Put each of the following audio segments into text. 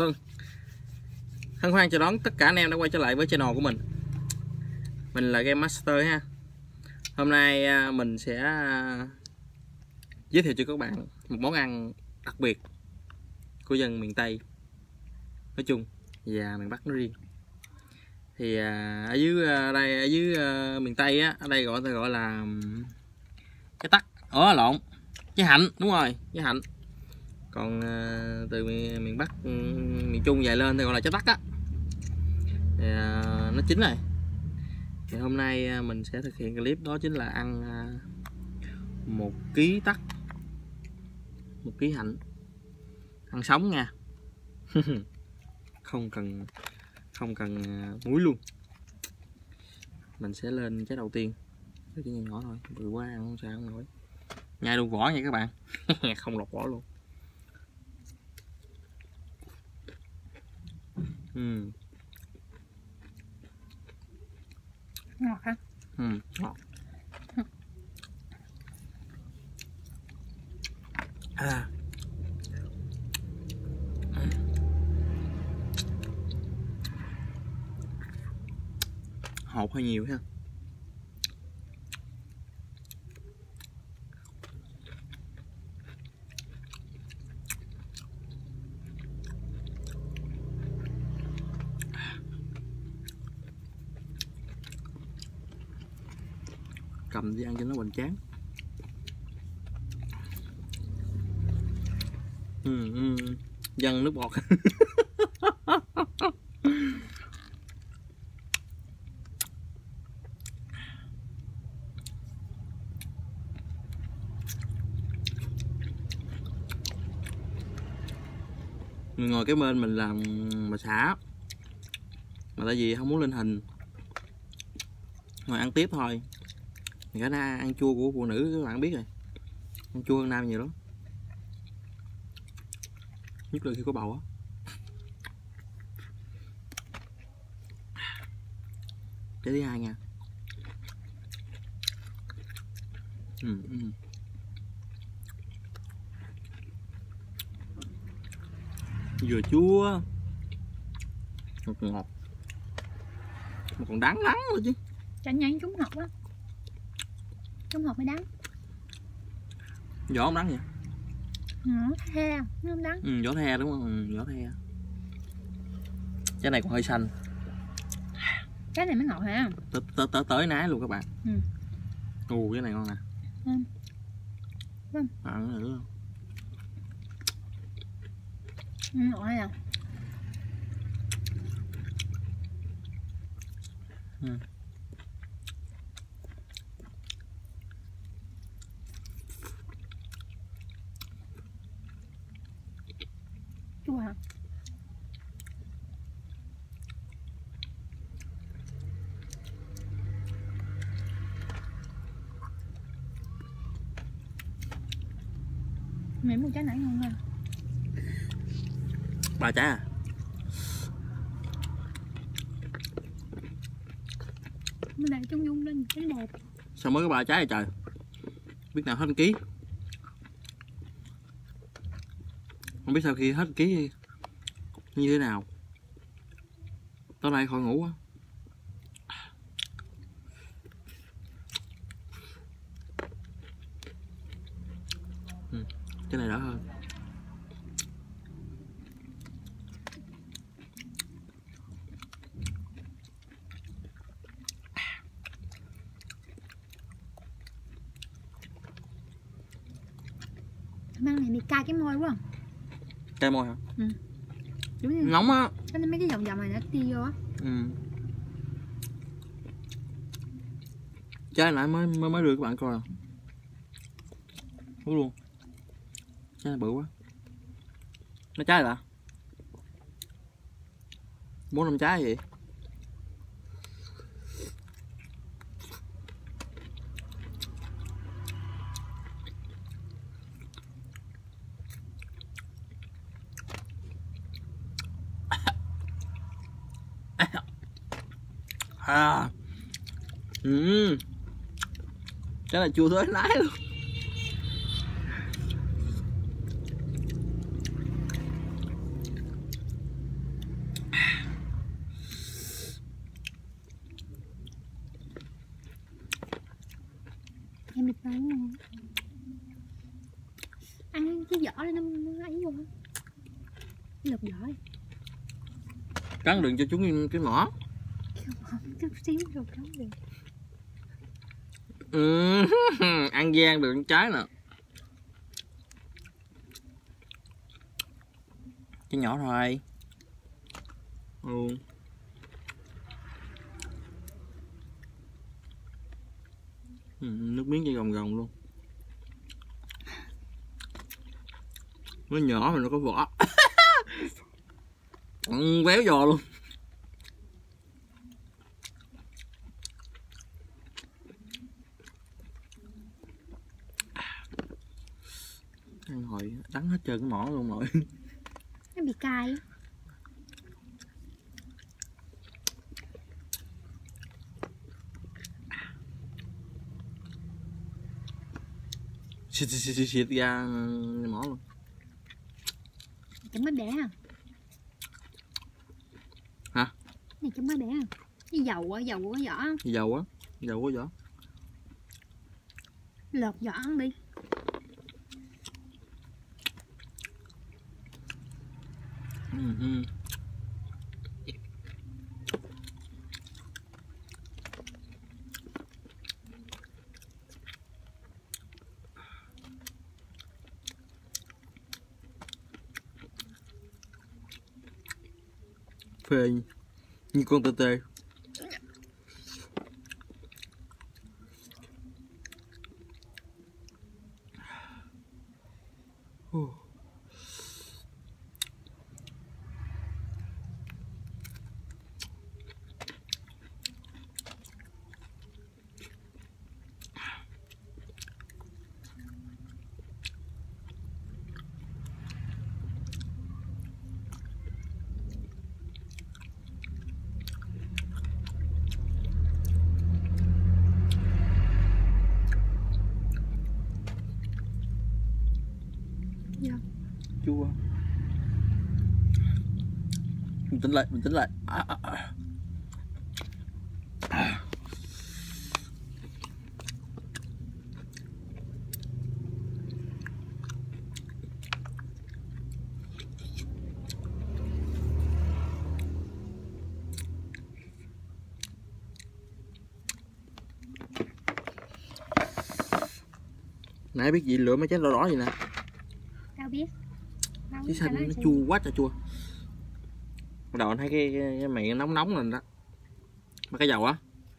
Vâng, hân hoan chào đón tất cả anh em đã quay trở lại với channel của mình. Mình là Game Master ha. Hôm nay mình sẽ giới thiệu cho các bạn một món ăn đặc biệt của dân miền Tây nói chung và miền Bắc nói riêng. Thì ở dưới đây, ở dưới miền Tây á, ở đây gọi là cái tắc, lộn, cái hạnh, đúng rồi, cái hạnh. Còn từ miền Bắc, miền Trung dài lên thì gọi là trái tắc á. Thì, nó chín này. Thì hôm nay mình sẽ thực hiện clip đó chính là ăn 1 kg tắc, 1 kg hạnh, ăn sống nha. không cần muối luôn. Mình sẽ lên trái đầu tiên, cái nhỏ nhỏ thôi, bự quá ăn không sao, không nổi. Nhai luôn vỏ nha các bạn. Không lọc vỏ luôn. Ngọt hả? Ngọt. Hột hơi nhiều ha. Cầm đi ăn cho nó hoành tráng. Dâng nước bọt. Người ngồi cái bên mình làm bà xã, mà tại vì không muốn lên hình, ngồi ăn tiếp thôi. Thì cái ăn chua của phụ nữ các bạn biết rồi, ăn chua hơn nam nhiều lắm, nhất là khi có bầu á. Cái thứ hai nha. Vừa chua ngọt mà còn đắng nữa chứ. Chả nhắn trúng hột á, trúng hột mới đắng. Vỏ không đắng vậy? Nó the, nó không đắng. Vỏ the đúng không? Vỏ the. Cái này còn hơi xanh. Cái này mới ngọt hả? Tới ná luôn các bạn. Cái này ngon nè. Vâng. Ăn nữa không? Ngọt hay à? Chua hả? Miếng một trái nãy ngon hơn. 3 trái à? Mới để trong dung lên cái đẹp. Sao mới có 3 trái vậy trời? Biết nào hết 1 ký. Không biết sau khi hết 1 ký như thế nào. Tối nay khỏi ngủ á. Cái này đỡ hơn. Măng này bị cay cái môi quá à. Cay môi hả? Đúng như nóng á. mấy cái vòng vòng này nó ti vô á. Trái nãy mới đưa các bạn coi à. Đúng luôn. Trái này bự quá. Nó trái là 4-5 trái vậy. Cái này chua tới nái luôn. Lột vỏ đi. Cắn đừng cho chúng cái mỏ. Không, chút xíu rồi cắn được. Ăn gian được trái nè. Cái nhỏ thôi. Nước miếng chảy gồng gồng luôn. Nó nhỏ mà nó có vỏ. Béo giò luôn. Ăn hồi đắng hết trơn cái mỏ luôn rồi. Nó bị cay. Xịt ra mỏ luôn. Chấm mới đẻ à? Hả? Này chấm mới đẻ à? Cái dầu á, dầu có vỏ. Dầu á, dầu có vỏ. Lột vỏ ăn đi. Phê như con tê tê. Dạ. Chua. Bình tĩnh lại, bình tĩnh lại. Nãy biết gì lựa mấy trái đỏ đỏ gì nè. Tao biết. Chứ xanh nó chua quá trời chua. Bắt đầu anh thấy cái miệng nóng nóng lên đó. Mà cái dầu á.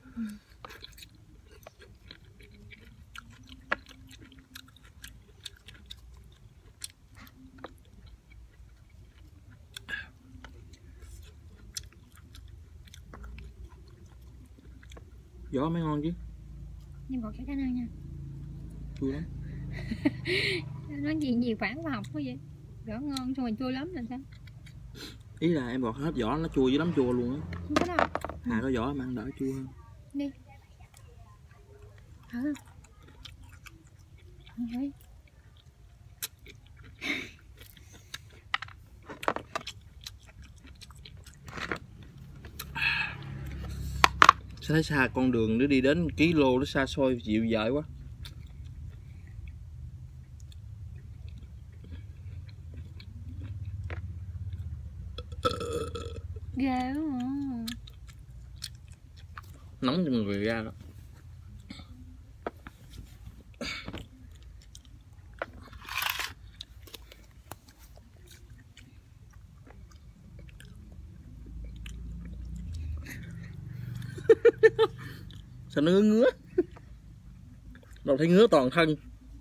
Vỏ mới ngon chứ. Nhưng còn cái năng nha. Chua lắm. Nói gì nhiều phản khoa học quá vậy. Vỏ ngon xong rồi chua lắm là sao? Ý là em gọt hết vỏ nó chua dữ lắm, chua luôn á. Không có đâu. Có vỏ mà ăn đỡ chua hơn. Đi. Thử. Thôi. Sao thấy xa con đường nó đi đến ký lô nó xa xôi dịu dợi quá. Ghê quá à. Nóng trong người ra đó. Sao nó ngứa? Đâu thấy ngứa toàn thân.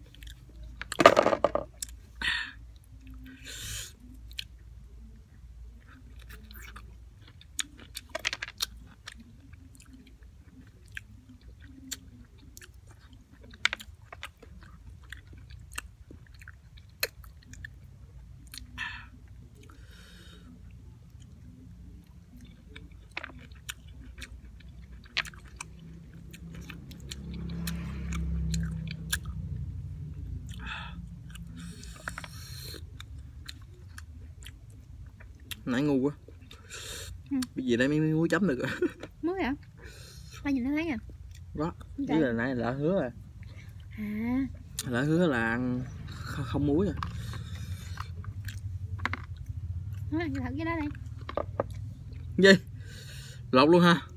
Nãy ngu quá. Cái gì đây mới muối chấm được. Muối hả? Ai nhìn nó thấy à? Đó. Ý là nãy lỡ hứa rồi. À. Lỡ hứa là ăn không muối à. Nó ăn thật cái đó đây. Gì? Lột luôn ha?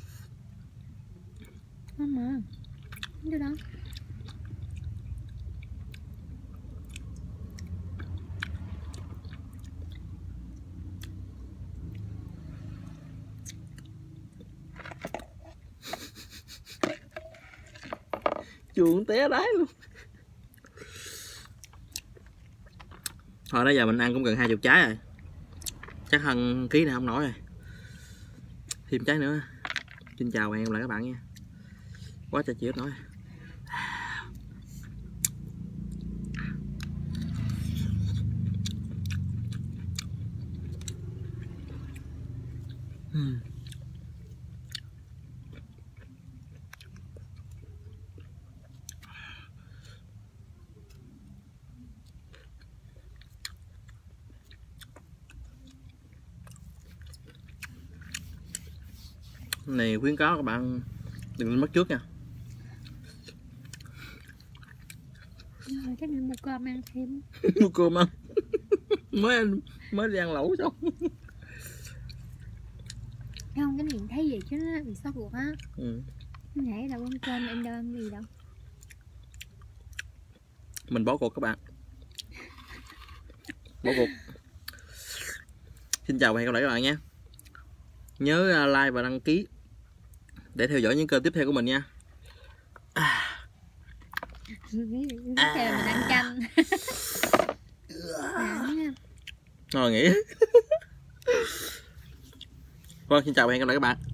Không mà. Cái đó. Chuồng té đáy luôn. Thôi bây giờ mình ăn cũng gần 20 trái rồi. Chắc hơn ký này không nổi rồi. Thêm trái nữa. Xin chào và hẹn gặp lại các bạn nha. Quá trời chịu nổi. Này khuyến cáo các bạn đừng lên mất trước nha. Rồi chắc mình mua cơm ăn thêm. Mua cơm ăn. mới đi ăn lẩu xong. Không, cái này thấy gì chứ nó bị sốt ruột á. Ừ. Nãy đâu ăn cơm em đâu ăn gì đâu. Mình bỏ cuộc các bạn. Bỏ cuộc. Xin chào và hẹn gặp lại các bạn nha. Nhớ like và đăng ký để theo dõi những kênh tiếp theo của mình nha. Mình ăn chanh. Rồi nghỉ. Vâng, xin chào và hẹn gặp lại các bạn.